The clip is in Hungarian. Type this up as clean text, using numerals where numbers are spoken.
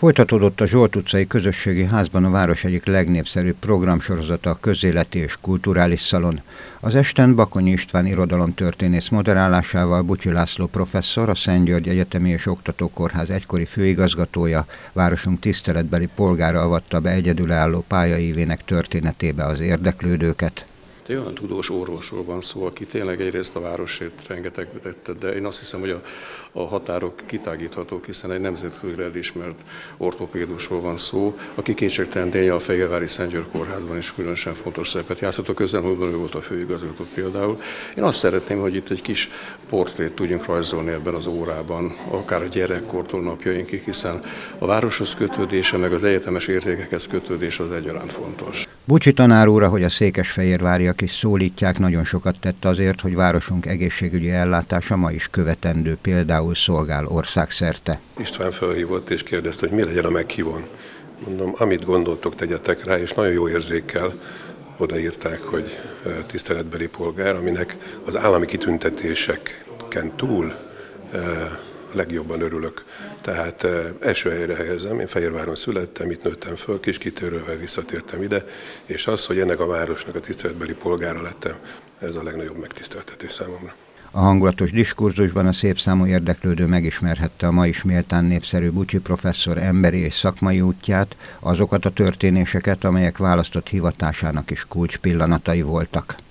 Folytatódott a Zsolt utcai közösségi házban a város egyik legnépszerűbb programsorozata, a Közéleti és Kulturális Szalon. Az esten Bakonyi István irodalomtörténész moderálásával Bucsi László professzor, a Szent György Egyetemi és Oktatókórház egykori főigazgatója, városunk tiszteletbeli polgára avatta be egyedülálló pályaívének történetébe az érdeklődőket. Egy olyan tudós orvosról van szó, aki tényleg egyrészt a városért rengeteget tett, de én azt hiszem, hogy a határok kitágíthatók, hiszen egy nemzetközileg elismert ortopédusról van szó, aki kétségtelen tényleg a Fehérvári Szent György Kórházban is különösen fontos szerepet játszott. A közelmúltban ő volt a főigazgató például. Én azt szeretném, hogy itt egy kis portrét tudjunk rajzolni ebben az órában, akár a gyerekkortól napjainkig, hiszen a városhoz kötődése, meg az egyetemes értékekhez kötődése az egyaránt fontos. Bucsi tanár úr, ahogy a székesfehérváriak is szólítják, nagyon sokat tett azért, hogy városunk egészségügyi ellátása ma is követendő, például szolgál országszerte. István felhívott és kérdezte, hogy mi legyen a meghívón. Mondom, amit gondoltok, tegyetek rá, és nagyon jó érzékkel odaírták, hogy tiszteletbeli polgár, aminek az állami kitüntetéseken túl legjobban örülök. Tehát első helyre helyezem, én Fehérváron születtem, itt nőttem föl, Kiskitőrővel visszatértem ide, és az, hogy ennek a városnak a tiszteletbeli polgára lettem, ez a legnagyobb megtiszteltetés számomra. A hangulatos diskurzusban a szép számú érdeklődő megismerhette a ma is méltán népszerű Bucsi professzor emberi és szakmai útját, azokat a történéseket, amelyek választott hivatásának is kulcspillanatai voltak.